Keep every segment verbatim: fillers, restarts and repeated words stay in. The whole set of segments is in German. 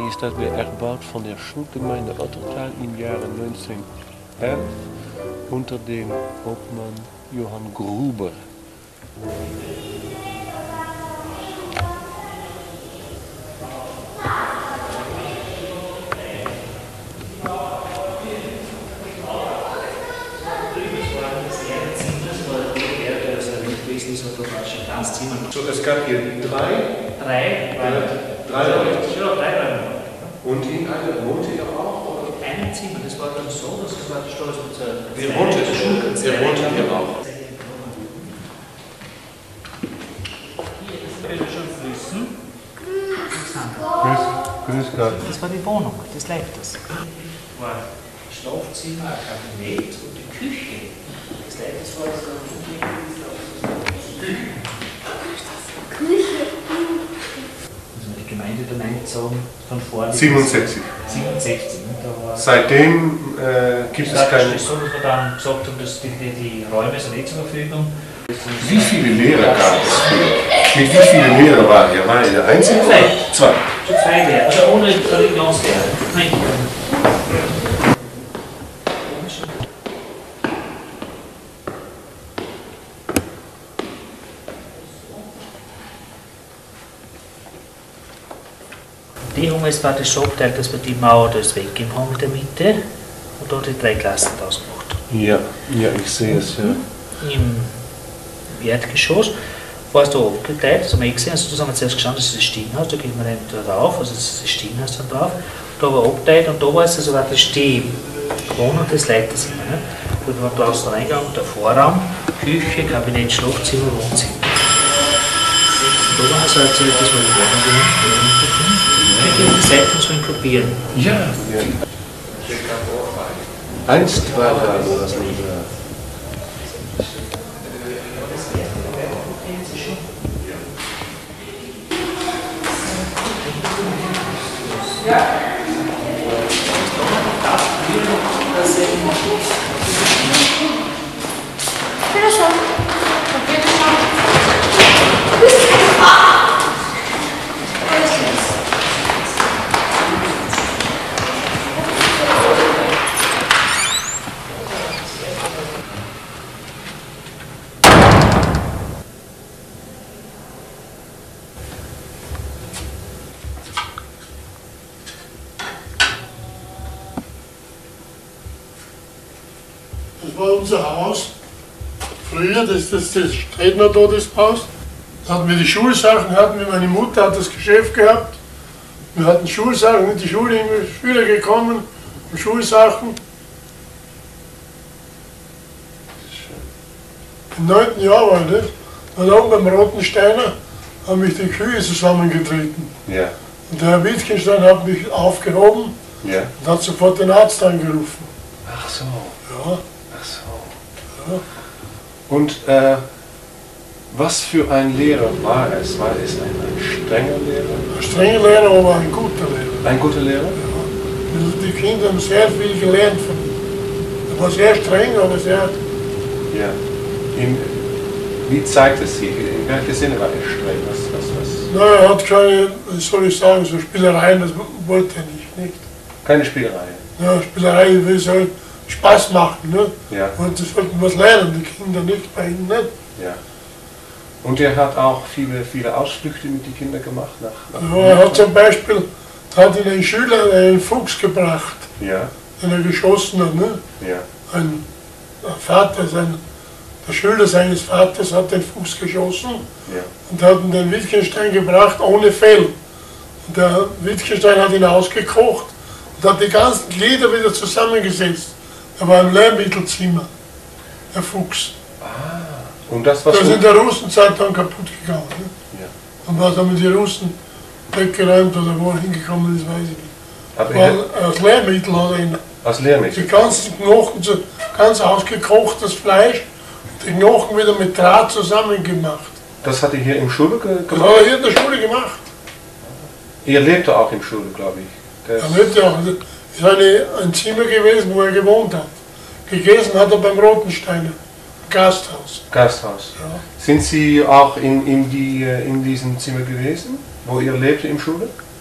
ist das weer erbaut von der Schulgemeinde Ottertal im Jahre neunzehnhundertelf unter dem Obmann Johann Gruber. So, es gab hier drei? Drei Räume. Drei Räume. Ja, drei Räume. Und in einer wohnte ihr auch? Oder? Ein Zimmer, das war dann so, dass es war der Stolz mit der Wer wohnte hier? Wer wohnte hier auch? Grüß, grüß Gott. Das war die Wohnung des Leiters. Das war Schlafzimmer, ein Kabinett und die Küche des Leiters war das dann Küche. Also die Gemeinde dann eingezogen von vorne. siebenundsechzig. siebenundsechzig. Ne? Da war Seitdem äh, gibt es keine... Das ist so, dass wir dann gesagt haben, dass die, die, die Räume sind nicht zur Verfügung. Wie viele Lehrer gab es hier? Mit wie vielen Lehrern war hier? War ihr der Einzige? Zwei. Zwei. Zu zwei Lehrer, also ohne Religionslehrer. Nein. Die haben jetzt praktisch so geteilt, dass wir die Mauer da weggegeben haben in der Mitte und dort die drei Klassen draus gemacht haben. Ja, ja, ich sehe es ja. Im Erdgeschoss war es da abgeteilt, das haben wir eh gesehen, also da haben wir zuerst geschaut, das ist das Stiegenhaus, da gehen wir dann da rauf, also das ist das Stiegenhaus dann drauf, da war abgeteilt und da war es also praktisch die Wohnung des Leiters immer. Ne? Da war draußen der Eingang, der Vorraum, Küche, Kabinett, Schlafzimmer, Wohnzimmer. Und da war es also, dass wir die Wohnung gemacht. Die Seiten muss man kopieren. Ja, ja. Einst war da das nicht da. Bitte schon. Bitte schon. Das war unser Haus. Früher, das, das, das steht noch da, das Haus. Da hatten wir die Schulsachen, hatten wir, meine Mutter hat das Geschäft gehabt. Wir hatten Schulsachen, in die Schule immer Schüler gekommen, und Schulsachen. Im neunten Jahr war das. Und oben beim Roten Steiner haben mich die Kühe zusammengetreten. Ja. Und der Herr Wittgenstein hat mich aufgehoben Ja. und hat sofort den Arzt angerufen. Ach so. Ja. Ach so. Ja. Und äh, was für ein Lehrer war es? War es ein, ein strenger Lehrer? Ein strenger Lehrer, aber ein guter Lehrer. Ein guter Lehrer? Ja. Die Kinder haben sehr viel gelernt von ihm. Er war sehr streng, aber sehr. Ja. In, wie zeigt es sich? In welchem Sinne war er streng? Was, was, was? Na, er hat keine, wie soll ich sagen, so Spielereien, das wollte er nicht. nicht. Keine Spielerei. Ja, Spielerei will soll Spaß machen. Ne? Ja. Und das sollten was lernen, die Kinder nicht bei ihm nicht. Ja. Und er hat auch viele, viele Ausflüchte mit den Kindern gemacht? Nach, nach Ja, er hat zum Beispiel, da hat ihn ein Schüler einen Fuchs gebracht, Ja. den er geschossen hat. Ne? Ja. Ein, ein Vater, sein, der Schüler seines Vaters hat den Fuchs geschossen Ja. und hat ihn den Wittgenstein gebracht ohne Fell. Und der Wittgenstein hat ihn ausgekocht und hat die ganzen Glieder wieder zusammengesetzt. Er war im Lehrmittelzimmer, der Fuchs. Und das, was Der ist du, in der Russenzeit dann kaputt gegangen. Ne? Ja. Und was haben die Russen weggeräumt oder wo er hingekommen ist, weiß ich nicht. aber Weil er, als Lehrmittel hat er ihn als die Lehrmittel? ganzen Knochen, zu- ganz ausgekochtes Fleisch, die Knochen wieder mit Draht zusammengemacht. Das hat er hier im Schule ge Das gemacht? hat er hier in der Schule gemacht. Ihr lebte auch im Schule, glaube ich. Das, Er lebte auch, das ist eine, ein Zimmer gewesen, wo er gewohnt hat. Gegessen hat er beim Rotensteiner, Gasthaus. Gasthaus. Ja. Sind Sie auch in, in, die, äh, in diesem Zimmer gewesen, wo ihr lebte im Schule?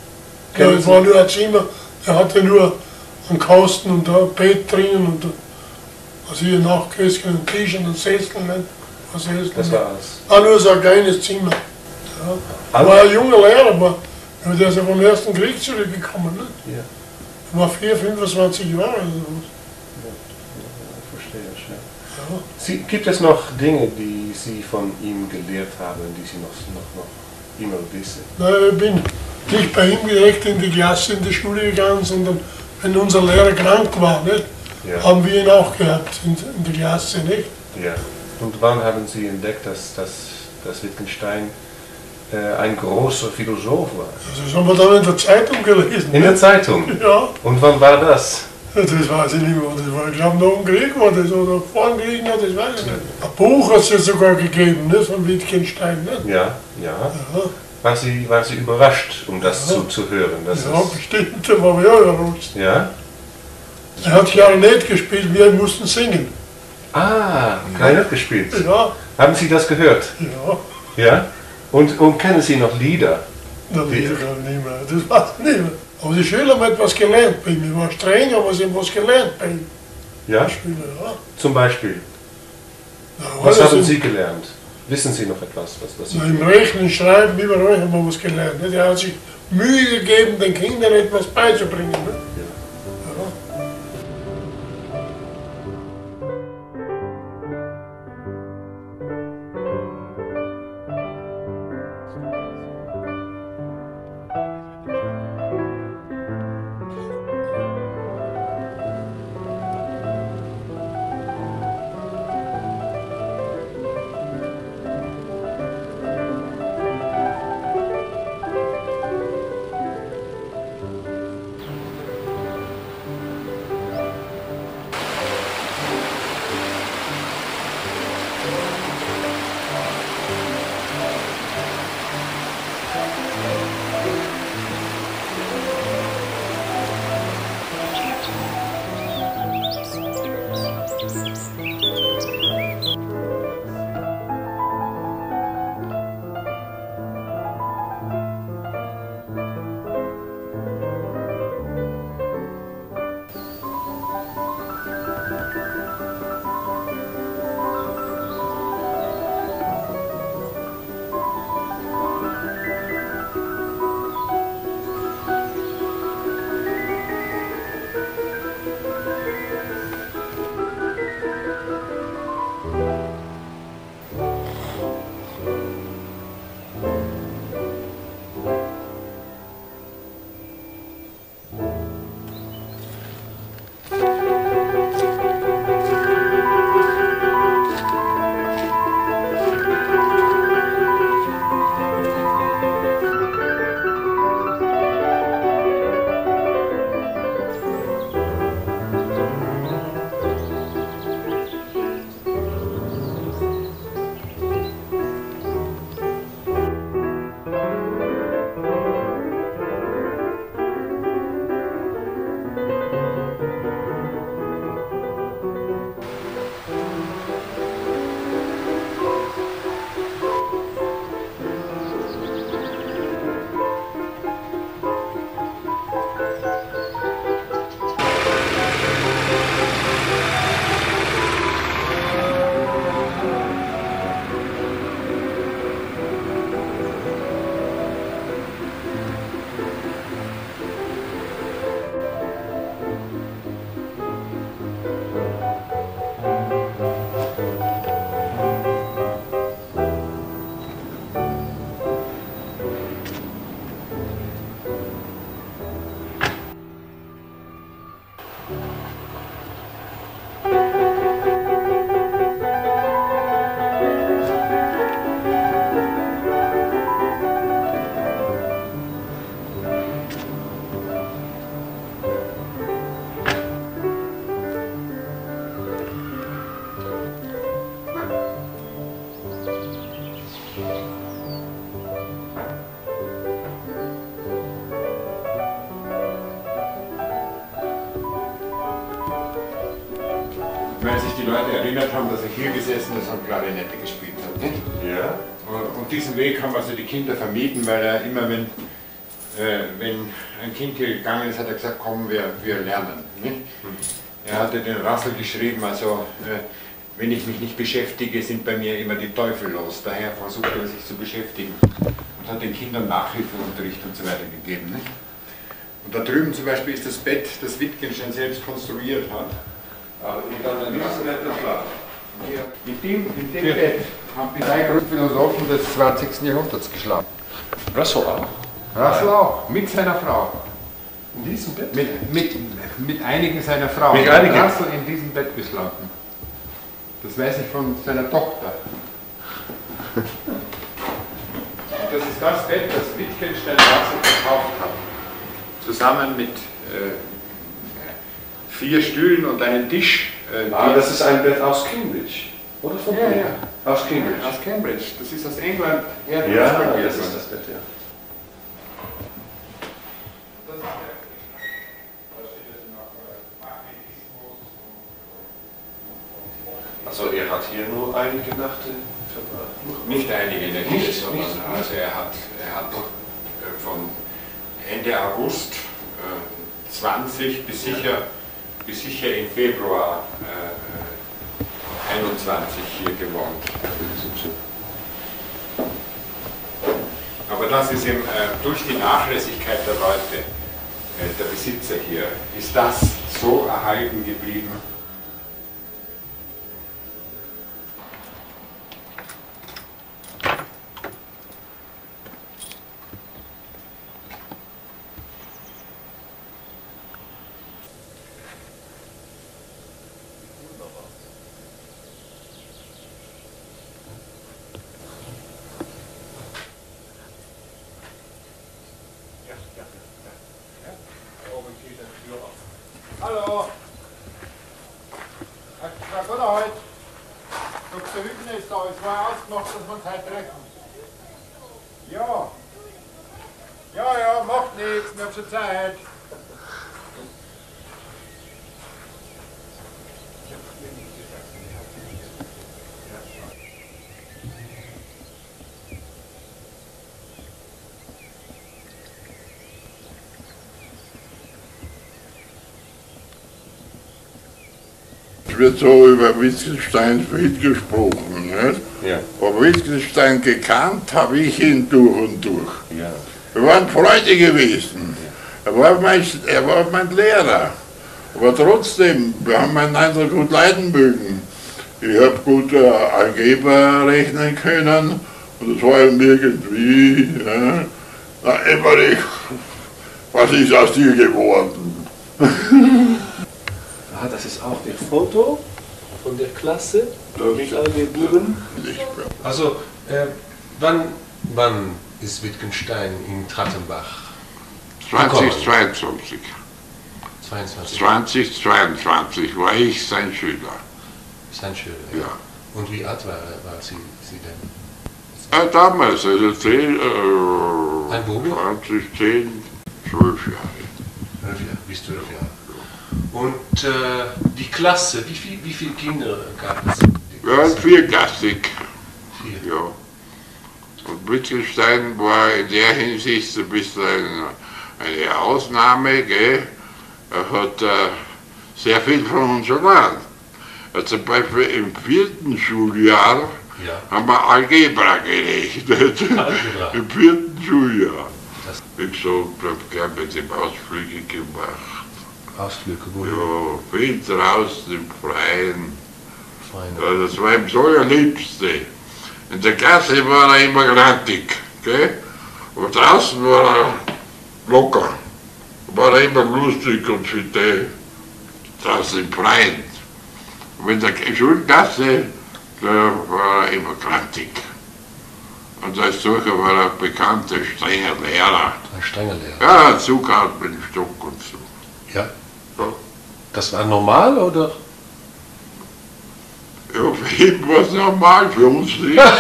Ja, es war nur ein Zimmer, er hatte nur einen Kasten und ein Bett drinnen und was hier nachgegessen, einen Tisch und einen Sessel. Nicht? Was Sessel Das war alles. Ah, nur so ein kleines Zimmer. Ja. Er war ein junger Lehrer, aber der ist ja vom Ersten Krieg zurückgekommen. Nicht? Ja. Er war vier, fünfundzwanzig Jahre oder so. Ja, ja, verstehe ich, ja. Ja. Sie, gibt es noch Dinge, die Sie von ihm gelehrt haben, die Sie noch, noch, noch immer wissen? Nein, ich bin nicht bei ihm direkt in die Klasse, in die Schule gegangen, sondern wenn unser Lehrer krank war, nicht, Ja. haben wir ihn auch gehabt in, in der Klasse. Nicht? Ja. Und wann haben Sie entdeckt, dass, dass, dass Wittgenstein äh, ein großer Philosoph war? Also das haben wir dann in der Zeitung gelesen. In der Zeitung? Ja, Und wann war das? das weiß ich nicht mehr. Das war, ich glaube, nach dem Krieg war das oder vor dem Krieg, noch, das weiß ich nicht. Ein Buch hat es ja sogar gegeben, nicht, von Wittgenstein. Nicht? Ja, ja. Ja, War Sie, war Sie überrascht, um das Ja. zuzuhören? Das ja ist, bestimmt, da war ich auch überrascht. ja? Er hat Klarinett gespielt, wir mussten singen. Ah, Klarinett gespielt. Ja, Haben Sie das gehört? ja. Ja? Und, und kennen Sie noch Lieder? Das weiß ich gar nicht mehr. Das weiß ich nicht mehr. Aber die Schüler haben etwas gelernt bei mir. Ich war streng, aber sie haben was gelernt bei ihm. Ja? Die Schüler, ja. Zum Beispiel. Ja, Was alles haben im- Sie gelernt? Wissen Sie noch etwas? Was, was Sie Na, Im Rechnen, Schreiben, überall haben wir was gelernt. Nicht? Er hat sich Mühe gegeben, den Kindern etwas beizubringen. Nicht? Ja. Ja. Weil sich die Leute erinnert haben, dass er hier gesessen ist und Klarinette gespielt hat. Nicht? Ja? Und diesen Weg haben also die Kinder vermieden, weil er immer, wenn äh, wenn ein Kind hier gegangen ist, hat er gesagt, komm, wir, wir lernen. Nicht? Er hatte den Rassel geschrieben, also äh, wenn ich mich nicht beschäftige, sind bei mir immer die Teufel los. Daher versucht er sich zu beschäftigen und hat den Kindern Nachhilfeunterricht und so weiter gegeben. Nicht? Und da drüben zum Beispiel ist das Bett, das Wittgenstein selbst konstruiert hat. Aber ich kann ein netter Schlaf. Mit dem, mit dem Bett haben die drei Grundphilosophen des zwanzigsten Jahrhunderts geschlafen. Russell auch. Russell auch, mit seiner Frau. In diesem Bett? Mit, mit, mit einigen seiner Frauen. Mit einigen? Russell in diesem Bett geschlafen. Das weiß ich von seiner Tochter. Und das ist das Bett, das Wittgenstein Russell verkauft hat. Zusammen mit äh, vier Stühlen und einem Tisch. Äh, Ah, das ist ein Bett aus Cambridge. Oder von Ja, hier? ja. Aus Cambridge. Aus Cambridge. Das ist aus England. Ja, transportiert das ist worden. das Bett, ja. Also er hat hier nur einige Nächte verbracht. Nicht einige Nächte, Nicht, sondern nicht. also er hat, er hat äh, von Ende August äh, zwanzig bis sicher, bis sicher im Februar äh, einundzwanzig hier gewohnt. Aber das ist eben äh, durch die Nachlässigkeit der Leute, äh, der Besitzer hier, ist das so erhalten geblieben. Hallo! Na gut heute. Doktor Hübner ist da. Es war ausgemacht, dass wir uns heute treffen. Ja. Ja, ja, macht nichts. Wir haben schon Zeit. Es wird so über Wittgensteins Welt gesprochen, nicht? Ja. Aber Wittgenstein gekannt habe ich ihn durch und durch. Ja. Wir waren Freunde gewesen. Er war mein, er war mein Lehrer. Aber trotzdem, wir haben einander gut leiden mögen. Ich habe gut äh, Algebra rechnen können und das war ihm irgendwie, ja, na Emmerich, was ist aus dir geworden? Ah, das ist auch der Foto von der Klasse Das mit all den Buben. Nicht mehr. Also, äh, wann, wann ist Wittgenstein in Trattenbach? zweitausendzweiundzwanzig. zweiundzwanzig. zweitausendzweiundzwanzig war ich sein Schüler. Sein Schüler. Ja. Und wie alt war, war sie, sie denn? Äh, damals, also zehn, äh, Ein Bube? zwanzig, zehn, zwölf Jahre. Zwölf Jahre, bis zwölf Jahre. Und äh, die Klasse, wie, viel, wie viele Kinder gab es? Die Ja, Klasse? vierklassig. Vier. Ja. Und Wittgenstein war in der Hinsicht ein bisschen eine, eine Ausnahme, gell? Er hat äh, sehr viel von uns erlernt. Äh, zum Beispiel im vierten Schuljahr Ja. haben wir Algebra gerechnet. Algebra. Im vierten Schuljahr. Das- Ich so, ich habe mit dem Ausflüge gemacht. Ausflüge, wo Ja, viel draußen im Freien. Freunde. Ja, das war ihm so der Liebste. In der Klasse war er immer grantig, gell? Aber draußen war er locker. War er immer lustig und fidel. Draußen im Freien. Und in der Schulklasse, da war er immer grantig. Und als solcher war er ein bekannter, strenger Lehrer. Ein strenger Lehrer. Ja, Zughaut mit dem Stock und so. Ja. Ja. Das war normal, oder? Ja, für ihn war es normal, für uns nicht. Ja,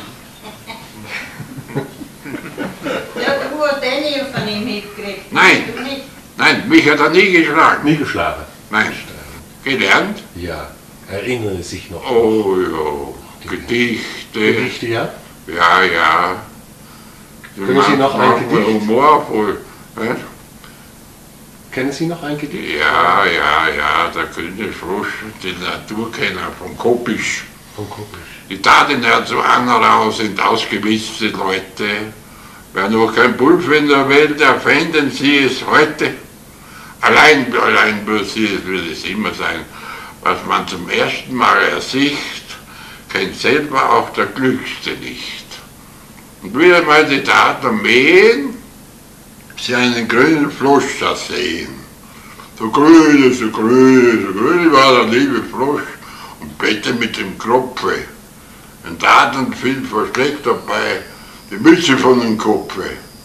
du hast eh nie von ihm mitgekriegt. Nein. Du nicht. Nein, mich hat er nie geschlagen. Nie geschlagen. Nein. Gelernt? Ja. Erinnere sich noch. Oh ja, Gedichte. Gedichte, ja? Ja, ja. Können Sie noch ein Gedicht? Humorvoll. Nicht? Kennen Sie noch ein Gedicht? Ja, ja, ja, der grüne Frosch, die Naturkenner von Kopisch. Von Kopisch. Die taten ja zu einer raus, sind ausgewitzte Leute. Wer noch kein Pulver in der Welt erfinden, sie es heute. Allein, allein für sie wird es immer sein, was man zum ersten Mal ersicht, kennt selber auch der Glückste nicht. Und wieder mal die Taten mähen, sie einen grünen Frosch da sehen. So grün, so grün, so grün war der liebe Frosch und Bette mit dem Kropfe. Und Taten viel versteckt dabei, die Mütze von dem Kopfe.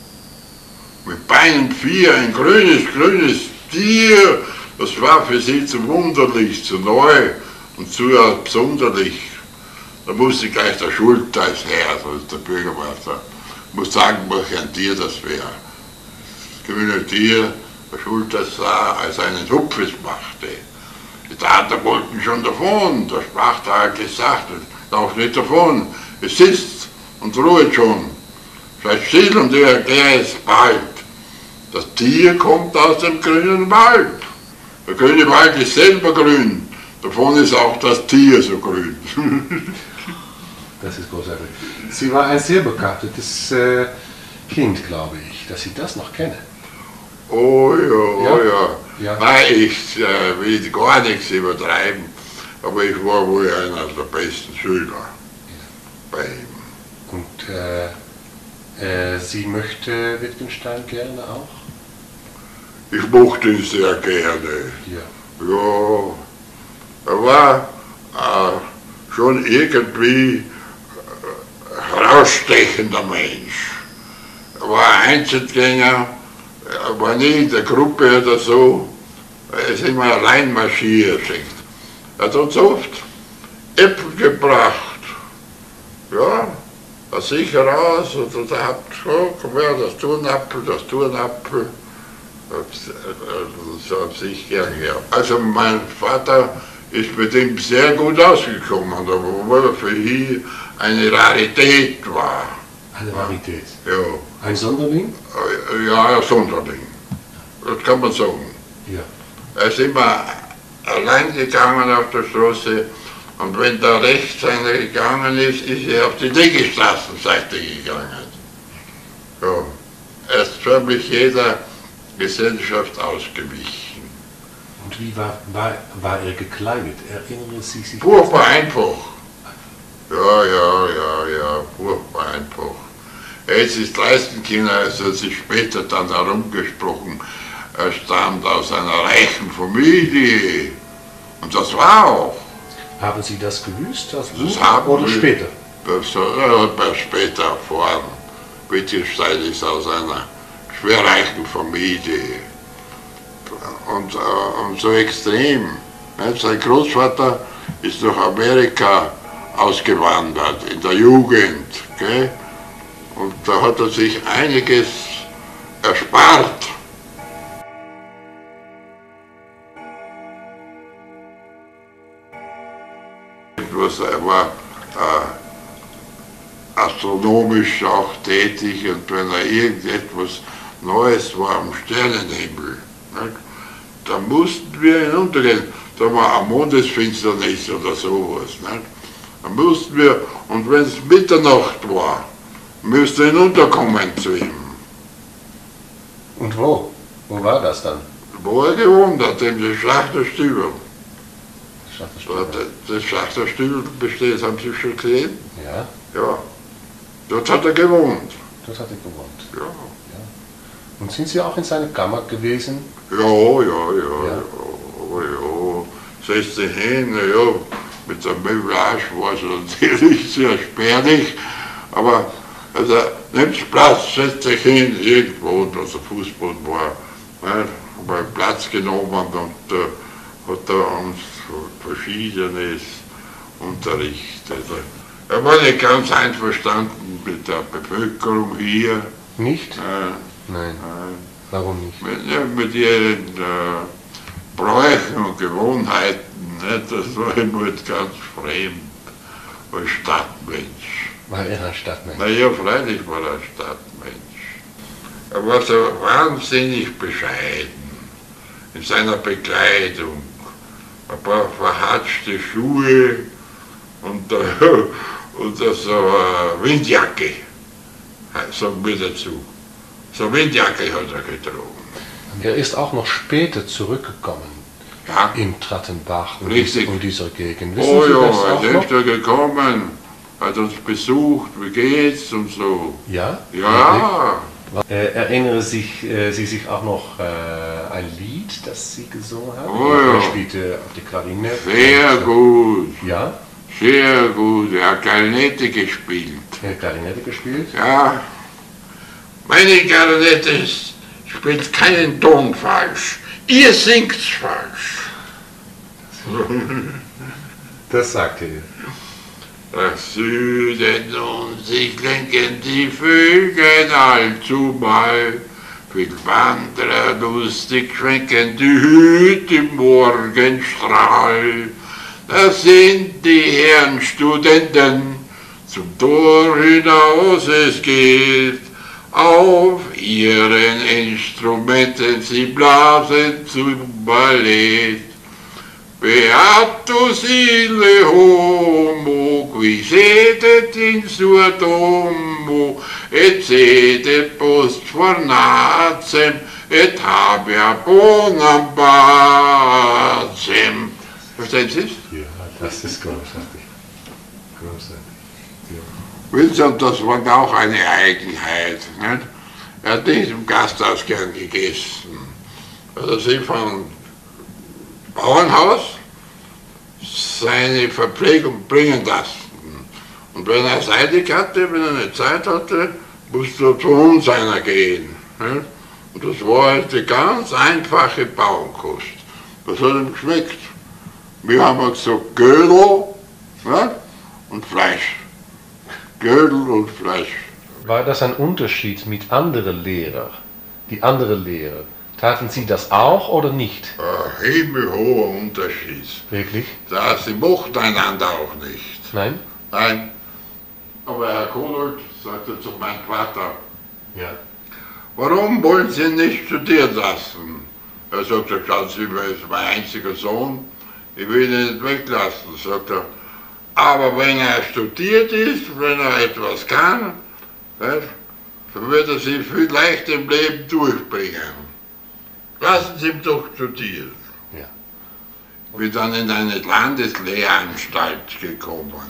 Mit Beinen vier, ein grünes, grünes Tier, das war für sie zu wunderlich, zu neu und zu absonderlich. Da musste gleich der Schultheiß her, so ist der Bürgermeister. Ich muss sagen, welch ein Tier das wäre. Das grüne Tier, der Schultheiß sah, als er einen Hupfes machte. Die Taten wollten schon davon, der sprach da hat gesagt, lauf nicht davon, es sitzt und ruhet schon. Seid still und ich erkläre es bald. Das Tier kommt aus dem grünen Wald. Der grüne Wald ist selber grün, davon ist auch das Tier so grün. Das ist großartig. Sie war ein sehr begabtes äh, Kind, glaube ich, dass Sie das noch kennen. Oh ja, oh Ja. ja. Ja. Nein, ich äh, will gar nichts übertreiben, aber ich war wohl einer der besten Schüler bei ihm. Und äh, äh, Sie möchte Wittgenstein gerne auch? Ich mochte ihn sehr gerne. Ja. Ja, er war äh, schon irgendwie äh, herausstechender Mensch. Er war Einzelgänger, er war nie in der Gruppe oder so, er ist immer allein marschiert. Er hat uns oft Äpfel gebracht. Ja, aus sich heraus, und er hat, so, komm her, das Turnapfel, das Turnapfel. So auf sich gern gehabt. Also mein Vater ist mit ihm sehr gut ausgekommen, obwohl er für ihn eine Rarität war. Eine Rarität. Ja, Ein Sonderling? ja, ein Sonderling. Das kann man sagen. Ja. Er ist immer allein gegangen auf der Straße und wenn da rechts einer gegangen ist, ist er auf die linke Straßenseite gegangen. Ja, er ist förmlich jeder Gesellschaft ausgewichen. Und wie war, war, war er gekleidet? Erinnern Sie sich? Furchtbar einfach. Ja, ja, ja, ja, furchtbar einfach. Er ist das Leistenkinder, es hat sich später dann herumgesprochen, er stammt aus einer reichen Familie. Und das war auch. Haben Sie das gewusst? Das, Das haben oder wir- später? Das hat man später erfahren. Wittgenstein ist aus einer schwerreichen Familie. Und, äh, und so extrem. Nicht? Sein Großvater ist nach Amerika ausgewandert, in der Jugend. Gell? Und da hat er sich einiges erspart. Was, er war äh, astronomisch auch tätig und wenn er irgendetwas Neues war am Sternenhimmel, nicht? Da mussten wir hinuntergehen. Da war eine Mondesfinsternis oder sowas. Nicht? Da mussten wir, und wenn es Mitternacht war, müssten wir hinunterkommen zu ihm. Und wo? Wo war das dann? Wo er gewohnt hat, in den Schlachterstübel. Schachterstübel. Das Schlachterstübel besteht, haben Sie schon gesehen? Ja, Ja. Dort hat er gewohnt. dort hat er gewohnt. Ja. Und sind Sie auch in seiner Kammer gewesen? Ja, ja, ja, Ja. ja, ja, ja. Setz dich hin, ja, mit der Möblage war es natürlich sehr spärlich, aber also, nimmst Platz, setz dich hin, irgendwo, wo der Fußboden war, ne, haben wir Platz genommen und äh, hat er uns Verschiedenes unterrichtet. Er war nicht ganz einverstanden mit der Bevölkerung hier. Nicht? Äh, Nein. äh, Warum nicht? mit, ja, mit ihren äh, Bräuchen und Gewohnheiten, ne, das war ihm halt ganz fremd, als Stadtmensch. War er ein Stadtmensch? Na ja, freilich war er ein Stadtmensch. er war so wahnsinnig bescheiden in seiner Bekleidung. Ein paar verhatschte Schuhe und, äh, und so eine Windjacke, sagen wir dazu. So eine Windjacke hat er getragen. Er ist auch noch später zurückgekommen Ja. in Trattenbach und Richtig. in dieser Gegend. Wissen Oh Sie ja, das auch er noch? ist da gekommen, hat uns besucht, wie geht's und so. Ja? Ja, Äh, erinnern sich, äh, Sie sich auch noch äh, ein Lied, das Sie gesungen haben? Oh ja. Er spielte auf die Klarinette. sehr Und, äh, gut, Ja, sehr gut. Er hat Klarinette gespielt. er hat Klarinette gespielt. Ja, meine Klarinette spielt keinen Ton falsch. Ihr singt's falsch. Das sagte er. Nach Süden und sich lenken die Vögel allzumal. Viel Wanderer lustig schwenken die Hüte im Morgenstrahl. Da sind die Herren Studenten, zum Tor hinaus es geht. Auf ihren Instrumenten sie blasen zum Ballett. Beatus ille homo, qui sedet in sua domo, et sede post fornacem, et habea bonam bacem. Verstehen Sie es? Ja, das ist großartig. Großartig. Wissen Sie, und das war auch eine Eigenheit. Nicht? Er hat nicht im Gasthaus gern gegessen. Also sie vom Bauernhaus seine Verpflegung bringen lassen. Und wenn er Zeit hatte, wenn er eine Zeit hatte, musste er zu uns einer gehen. Nicht? Und das war halt die ganz einfache Bauernkost. Das hat ihm geschmeckt. Wir haben gesagt Gödel, nicht? Und Fleisch. Gödel und Fleisch. War das ein Unterschied mit anderen Lehrern? Die anderen Lehrer, taten Sie das auch oder nicht? Ein himmelhoher Unterschied. Wirklich? Da, sie mochten einander auch nicht. Nein? Nein. Aber Herr Konold sagte zu meinem Vater, Ja. warum wollen Sie nicht studieren lassen? Er sagte, schauen Sie, er ist mein einziger Sohn, ich will ihn nicht weglassen. Sagt er, aber wenn er studiert ist, wenn er etwas kann, weißt, dann wird er sich viel leichter im Leben durchbringen. Lassen Sie ihn doch studieren. Ja. Bin dann in eine Landeslehranstalt gekommen,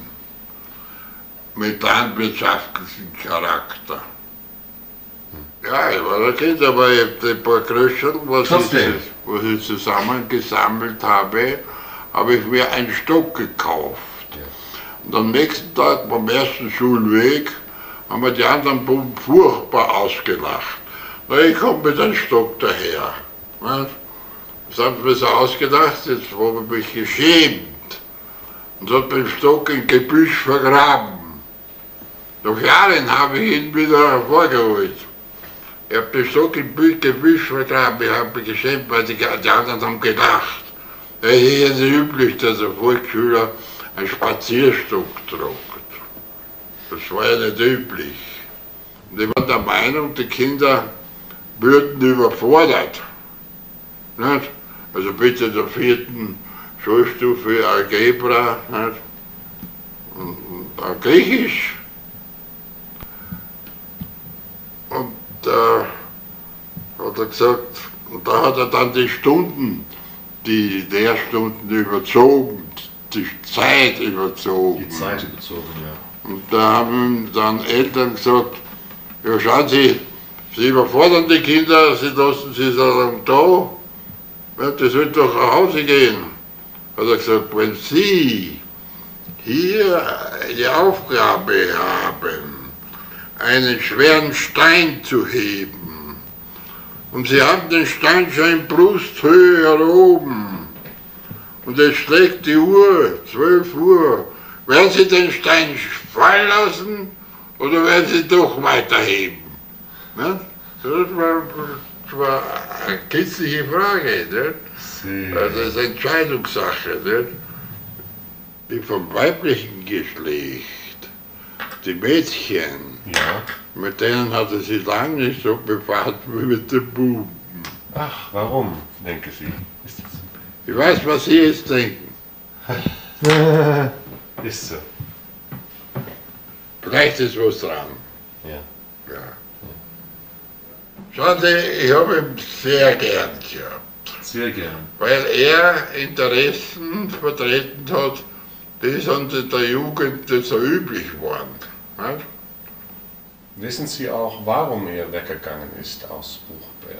mit landwirtschaftlichem Charakter. Ja, ich war ein Kind, aber ich habe ein paar Groschen, was ich, was ich zusammengesammelt habe, habe ich mir einen Stock gekauft. Und am nächsten Tag beim ersten Schulweg haben wir die anderen Buben furchtbar ausgelacht. Na, ich komme mit einem Stock daher. Nicht? Das haben wir so ausgedacht, jetzt habe ich mich geschämt und hat den Stock im Gebüsch vergraben. Nach Jahren habe ich ihn wieder hervorgeholt. Ich habe den Stock im Gebüsch vergraben, ich habe mich geschämt, weil die, die anderen haben gelacht. Es ist ja nicht üblich, dass ein Volksschüler einen Spazierstock tragt. Das war ja nicht üblich. Und ich war der Meinung, die Kinder würden überfordert. Nicht? Also bitte der vierten Schulstufe Algebra, nicht? Und, und auch Griechisch. Und da hat er gesagt, und da hat er dann die Stunden, die Lehrstunden überzogen, die Zeit überzogen. Die Zeit überzogen, ja. Und da haben dann Eltern gesagt, ja schauen Sie, Sie überfordern die Kinder, Sie lassen sie sagen, da, ja, die sollen doch nach Hause gehen. Hat er gesagt, wenn Sie hier die Aufgabe haben, einen schweren Stein zu heben, und Sie haben den Stein schon in Brusthöhe erhoben, und es schlägt die Uhr, zwölf Uhr, werden Sie den Stein fallen lassen oder werden Sie doch weiterheben? Ne? Das war, das war eine kitzliche Frage. Ne? Also das ist eine Entscheidungssache. Ne? Die vom weiblichen Geschlecht, die Mädchen, Ja. mit denen hat er sich lange nicht so befasst wie mit den Buben. Ach, warum, denken Sie? Ist das Ich weiß, was Sie jetzt denken. Ist so. Vielleicht ist was dran. Ja. Ja. Schauen Sie, ich habe ihn sehr gern gehabt, Sehr gern. weil er Interessen vertreten hat, die sonst in der Jugend nicht so üblich waren. Nicht? Wissen Sie auch, warum er weggegangen ist aus Buchberg?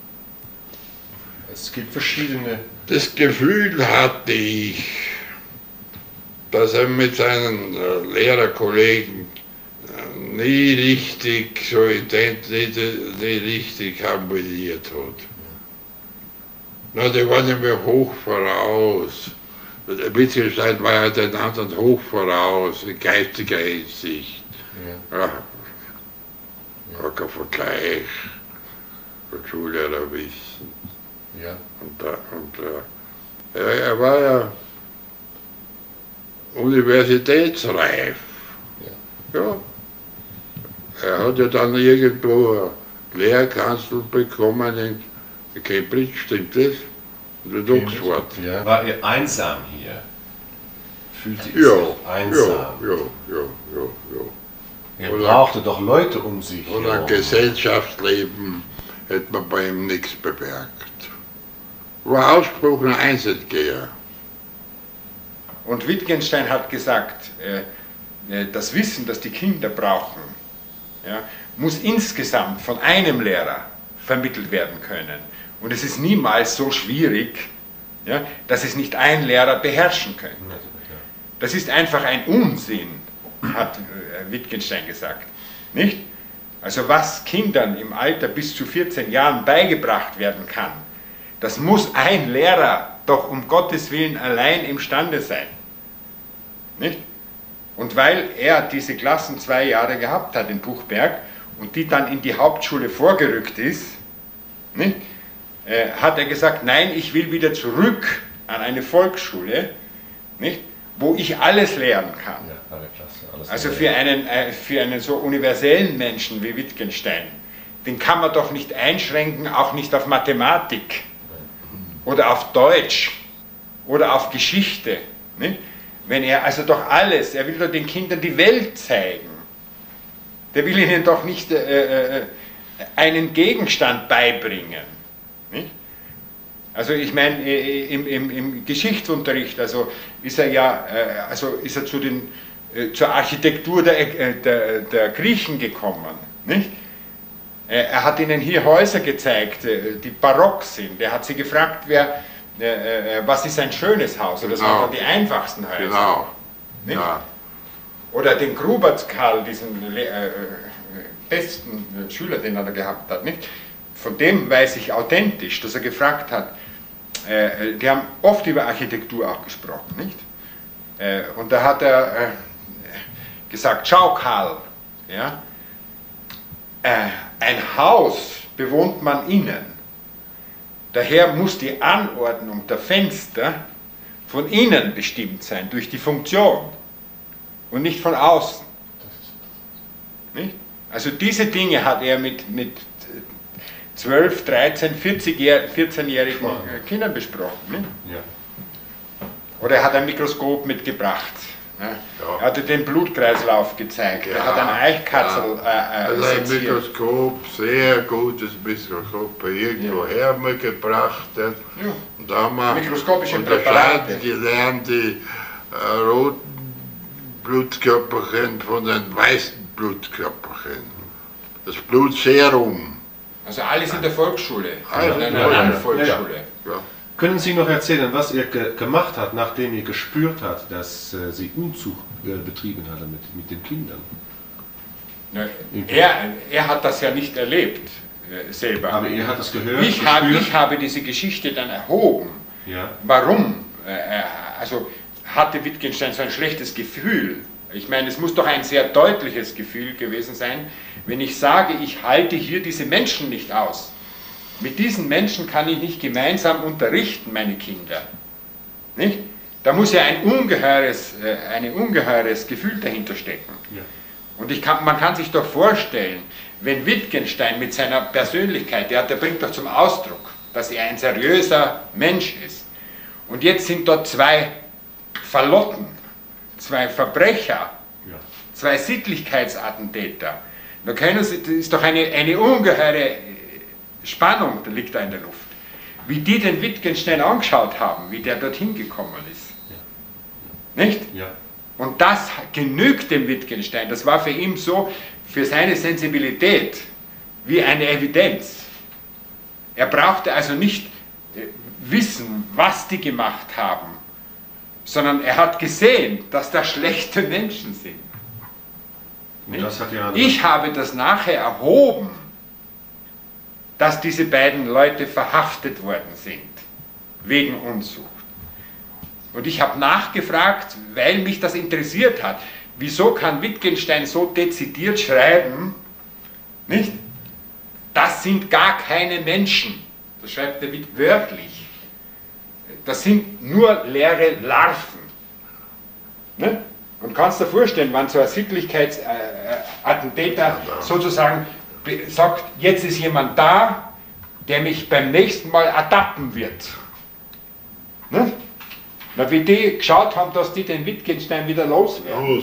Es gibt verschiedene. Das Gefühl hatte ich, dass er mit seinen äh, Lehrerkollegen äh, nie richtig, so ident, nie, nie richtig harmoniert hat. Na, die waren ja mir hoch voraus. Wittgenstein war ja den anderen hoch voraus, in geistiger Hinsicht. Ja. Ja. Ja. Kein Vergleich von Schullehrerwissen. Ja. Und, da, und äh, er, er war ja universitätsreif. Ja. Ja. Er hat ja dann irgendwo eine Lehrkanzel bekommen in Cambridge, stimmt das? Und in Oxford. Ja. War er einsam hier? Fühlte sich Ja, sich einsam? ja, ja, ja, ja, ja. Er Oder- brauchte doch Leute um sich Und ein herum. Gesellschaftsleben hätte man bei ihm nichts bemerkt. War ausgesprochener Einzelgeher. Und Wittgenstein hat gesagt, äh, äh, das Wissen, das die Kinder brauchen, ja, muss insgesamt von einem Lehrer vermittelt werden können. Und es ist niemals so schwierig, ja, dass es nicht ein Lehrer beherrschen könnte. Das ist einfach ein Unsinn, hat äh, Wittgenstein gesagt. Nicht? Also was Kindern im Alter bis zu vierzehn Jahren beigebracht werden kann, das muss ein Lehrer doch um Gottes Willen allein imstande sein. Nicht? Und weil er diese Klassen zwei Jahre gehabt hat in Buchberg und die dann in die Hauptschule vorgerückt ist, nicht? Äh, hat er gesagt, nein, ich will wieder zurück an eine Volksschule, nicht? Wo ich alles lernen kann. Ja, alle Klasse, alles Also alle. für einen, äh, für einen so universellen Menschen wie Wittgenstein, den kann man doch nicht einschränken, auch nicht auf Mathematik oder auf Deutsch oder auf Geschichte. Nicht? Wenn er also doch alles, er will doch den Kindern die Welt zeigen. Der will ihnen doch nicht äh, äh, einen Gegenstand beibringen. Nicht? Also ich meine, äh, im, im, im Geschichtsunterricht, also ist er ja, äh, also ist er zu den, äh, zur Architektur der, äh, der, der Griechen gekommen. Nicht? Äh, er hat ihnen hier Häuser gezeigt, äh, die barock sind. Er hat sie gefragt, wer, äh, äh, was ist ein schönes Haus? Und das Genau. waren dann die einfachsten Häuser. Genau. Nicht? Ja. Oder den Grubertskarl, diesen Le äh, besten äh, Schüler, den er da gehabt hat, nicht? Von dem weiß ich authentisch, dass er gefragt hat, äh, die haben oft über Architektur auch gesprochen, nicht? Äh, und da hat er äh, gesagt, schau Karl, ja, äh, ein Haus bewohnt man innen, daher muss die Anordnung der Fenster von innen bestimmt sein, durch die Funktion und nicht von außen. Nicht? Also diese Dinge hat er mit, mit zwölf, dreizehn, vierzehnjährigen Kindern besprochen. Nicht? Ja. Oder er hat ein Mikroskop mitgebracht. Ne? Ja. Er hatte den Blutkreislauf gezeigt. Er Ja, hat ein Eichkatzel ja. äh, Also äh, ein seziert. Mikroskop, sehr gutes Mikroskop, bei irgendwo her mitgebracht. Ja. Ja. Und da haben wir Mikroskopische Präparate. unterscheiden gelernt, die äh, roten Blutkörperchen von den weißen Blutkörperchen. Das Blutserum. Also alles in der Volksschule. Alles in in einer der Landvolksschule. Ja. Können Sie noch erzählen, was er ge gemacht hat, nachdem er gespürt hat, dass äh, sie Unzucht äh, betrieben hatte mit, mit den Kindern? Ne, Er, er hat das ja nicht erlebt äh, selber. Aber er hat es gehört, ich, hab, gespürt? ich habe diese Geschichte dann erhoben. Ja. Warum? Äh, also hatte Wittgenstein so ein schlechtes Gefühl? Ich meine, es muss doch ein sehr deutliches Gefühl gewesen sein, wenn ich sage, ich halte hier diese Menschen nicht aus. Mit diesen Menschen kann ich nicht gemeinsam unterrichten, meine Kinder. Nicht? Da muss ja ein ungeheures, äh, ein ungeheures Gefühl dahinter stecken. Ja. Und ich kann, man kann sich doch vorstellen, wenn Wittgenstein mit seiner Persönlichkeit, der, der bringt doch zum Ausdruck, dass er ein seriöser Mensch ist. Und jetzt sind dort zwei Verlotten, zwei Verbrecher, ja. zwei Sittlichkeitsattentäter. Da können Sie, das ist doch eine, eine ungeheure Spannung, da liegt da in der Luft. Wie die den Wittgenstein angeschaut haben, wie der dorthin gekommen ist. Ja. Nicht? Ja. Und das genügt dem Wittgenstein. Das war für ihn so, für seine Sensibilität, wie eine Evidenz. Er brauchte also nicht wissen, was die gemacht haben, sondern er hat gesehen, dass da schlechte Menschen sind. Das hat ja ich habe das nachher erhoben, dass diese beiden Leute verhaftet worden sind, wegen Unzucht. Und ich habe nachgefragt, weil mich das interessiert hat, wieso kann Wittgenstein so dezidiert schreiben, nicht? Das sind gar keine Menschen, das schreibt er wörtlich, das sind nur leere Larven. Ne? Und kannst dir vorstellen, wenn so ein Sittlichkeitsattentäter sozusagen sagt, jetzt ist jemand da, der mich beim nächsten Mal ertappen wird. Ne? Na, wie die geschaut haben, dass die den Wittgenstein wieder loswerden.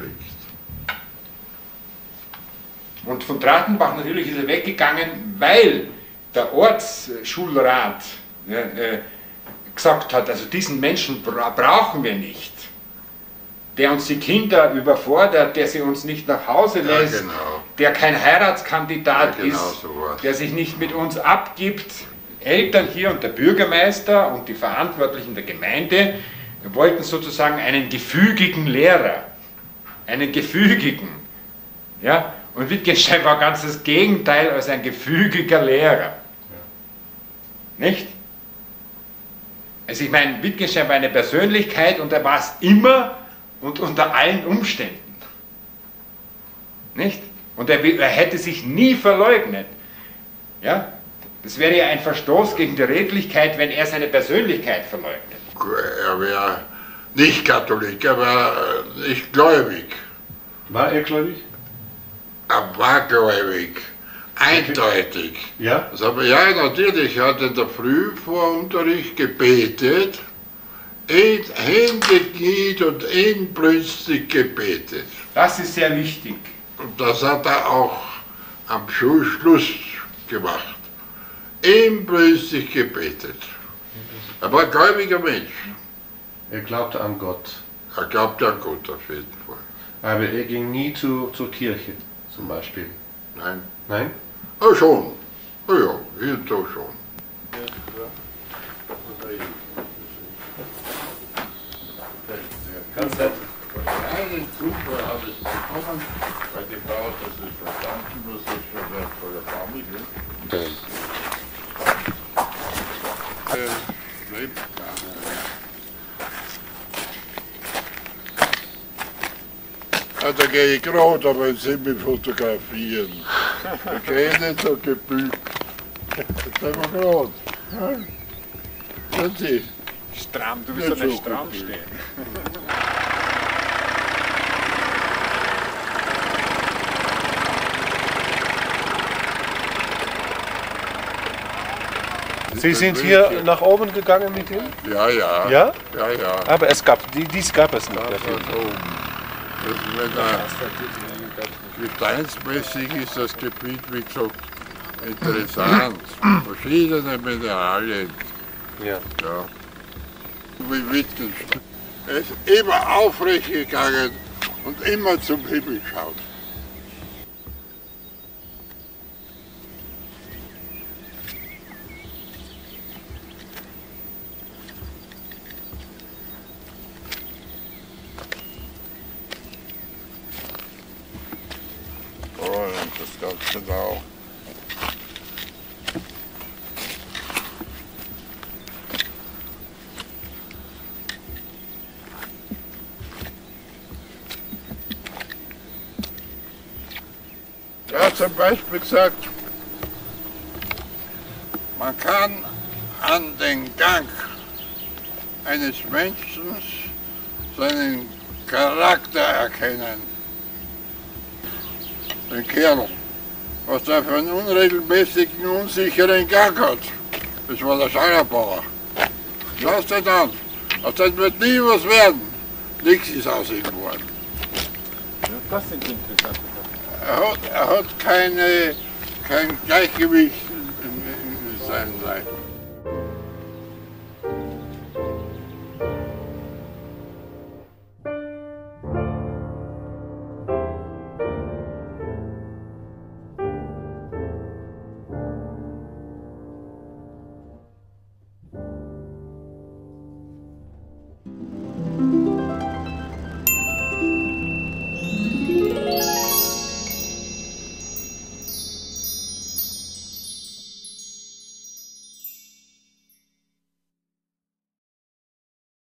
Und von Dratenbach natürlich ist er weggegangen, weil der Ortsschulrat äh, gesagt hat, also diesen Menschen bra brauchen wir nicht. Der uns die Kinder überfordert, der sie uns nicht nach Hause lässt, ja, genau. der kein Heiratskandidat ja, genau ist, so der sich nicht mit uns abgibt. Eltern hier und der Bürgermeister und die Verantwortlichen der Gemeinde wollten sozusagen einen gefügigen Lehrer, einen gefügigen. Ja? Und Wittgenstein war ganz das Gegenteil als ein gefügiger Lehrer. Ja. Nicht? Also ich meine, Wittgenstein war eine Persönlichkeit und er war es immer und unter allen Umständen. Nicht? Und er, er hätte sich nie verleugnet. Ja? Das wäre ja ein Verstoß gegen die Redlichkeit, wenn er seine Persönlichkeit verleugnet. Er wäre nicht Katholik, er war nicht gläubig. War er gläubig? Er war gläubig, eindeutig. Ja? Das aber, ja, natürlich, er hat in der Früh vor Unterricht gebetet, Hände kniet und inbrünstig gebetet. Das ist sehr wichtig. Und das hat er auch am Schulschluss gemacht. Inbrünstig gebetet. Er war ein gläubiger Mensch. Er glaubte an Gott. Er glaubte an Gott auf jeden Fall. Aber er ging nie zu, zur Kirche, zum Beispiel. Nein. Nein? Oh schon. Oh ja, hier und da schon. Ganz nett. Eine Gruppe hat es bekommen, weil die Frau hat das nicht verstanden, was das für eine volle Familie ist. Ja, da gehe ich gerade, aber jetzt sind wir fotografieren. Da gehe ich nicht so gebückt. Jetzt sind wir gerade. Schauen Sie. Stramm, du willst doch nicht stramm stehen. Sie sind hier nach oben gegangen mit ihm? Ja, ja. Ja? Ja, ja. Aber es gab, die, dies gab es nicht. Das Gesteinsmäßig ist das Gebiet, wie gesagt, interessant. Verschiedene Mineralien. Ja. Ja. Wie Wittgenstein. Er ist immer aufrecht gegangen und immer zum Himmel geschaut. Und das Ganze auch. Er hat zum Beispiel gesagt, man kann an den Gang eines Menschen seinen Charakter erkennen. den Kerl, was der für einen unregelmäßigen, unsicheren Gang hat. Das war der Scheuerbauer. Schau's dir an. Aus dem wird nie was werden. Nichts ist aus ihm geworden. Ja, das sind interessante Sachen. Er hat, er hat keine, kein Gleichgewicht in, in, in seinem Sein.